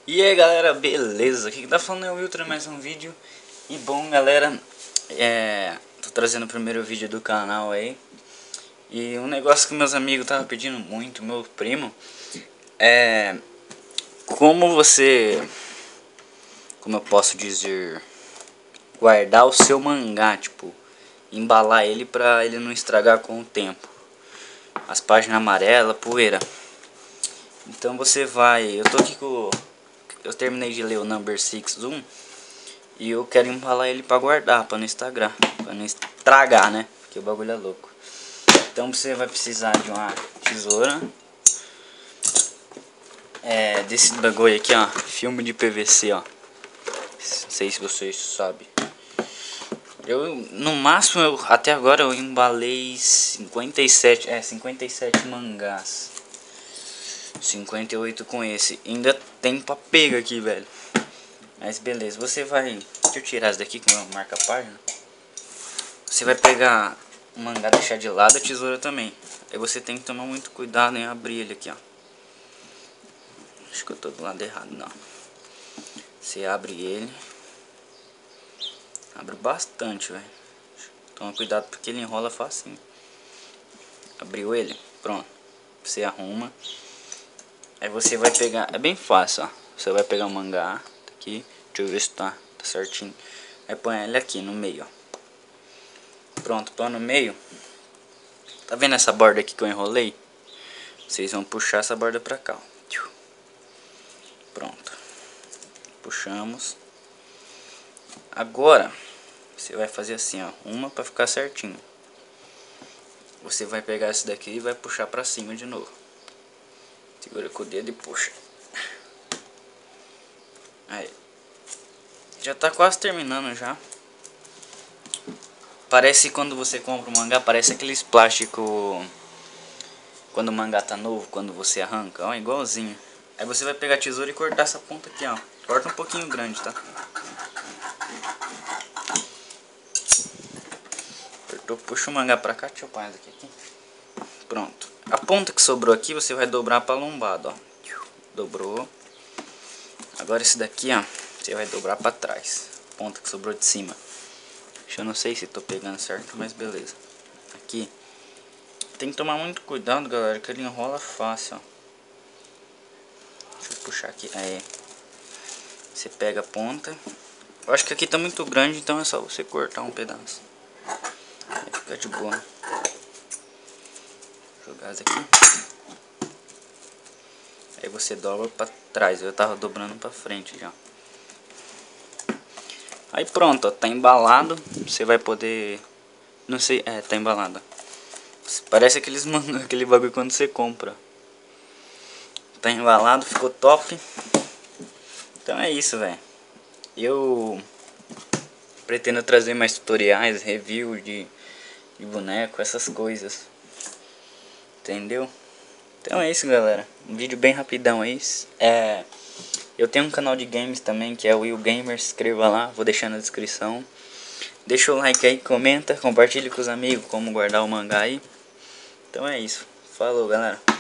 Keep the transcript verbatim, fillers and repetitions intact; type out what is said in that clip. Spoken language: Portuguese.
E aí galera, beleza? Aqui que tá falando é o Wiltra, mais um vídeo. E bom galera, é... tô trazendo o primeiro vídeo do canal aí. E um negócio que meus amigos estavam pedindo muito, meu primo, é... como você... Como eu posso dizer... Guardar o seu mangá, tipo... Embalar ele pra ele não estragar com o tempo. As páginas amarelas, poeira. Então você vai... Eu tô aqui com... Eu terminei de ler o Number Six um e eu quero embalar ele pra guardar, pra não estragar, pra não estragar, né? Porque o bagulho é louco. Então você vai precisar de uma tesoura, é, desse bagulho aqui, ó, filme de P V C, ó. Não sei se vocês sabem. Eu, no máximo, eu, até agora eu embalei cinquenta e sete, é, cinquenta e sete mangás. cinquenta e oito com esse. Ainda tem pra pega aqui, velho. Mas beleza, você vai... Deixa eu tirar isso daqui com a marca página. Você vai pegar o mangá, deixar de lado, a tesoura também. Aí você tem que tomar muito cuidado em abrir ele aqui, ó. Acho que eu tô do lado errado, não. Você abre ele. Abre bastante, velho. Toma cuidado porque ele enrola facinho. Abriu ele, pronto. Você arruma. Aí você vai pegar, é bem fácil, ó. Você vai pegar o mangá, tá aqui. Deixa eu ver se tá, tá certinho. Aí põe ele aqui no meio, ó. Pronto, põe no meio. Tá vendo essa borda aqui que eu enrolei? Vocês vão puxar essa borda pra cá, ó. Pronto. Puxamos. Agora, você vai fazer assim, ó. Uma pra ficar certinho. Você vai pegar esse daqui e vai puxar pra cima de novo. Segura com o dedo e puxa. Aí. Já tá quase terminando já. Parece quando você compra um mangá, parece aqueles plásticos quando o mangá tá novo, quando você arranca, ó, igualzinho. Aí você vai pegar a tesoura e cortar essa ponta aqui, ó. Corta um pouquinho grande, tá? Cortou, puxa o mangá pra cá, deixa eu pôr essa aqui, aqui. Pronto. A ponta que sobrou aqui você vai dobrar pra lombada, ó. Dobrou. Agora esse daqui, ó, você vai dobrar pra trás. A ponta que sobrou de cima. Eu não sei se tô pegando certo, mas beleza. Aqui. Tem que tomar muito cuidado, galera, que ele enrola fácil, ó. Deixa eu puxar aqui. Aí. Você pega a ponta. Eu acho que aqui tá muito grande, então é só você cortar um pedaço. Aí fica de boa. Jogar isso aqui. Aí você dobra pra trás. Eu tava dobrando pra frente já. Aí pronto, ó, tá embalado. Você vai poder... Não sei, é, tá embalado. Parece aqueles aquele bagulho quando você compra. Tá embalado, ficou top. Então é isso, velho. Eu pretendo trazer mais tutoriais, review de, de boneco, essas coisas. Entendeu? Então é isso, galera. Um vídeo bem rapidão aí. É, eu tenho um canal de games também, que é o Will Gamer. Se inscreva lá, vou deixar na descrição. Deixa o like aí, comenta, compartilhe com os amigos como guardar o mangá aí. Então é isso. Falou, galera.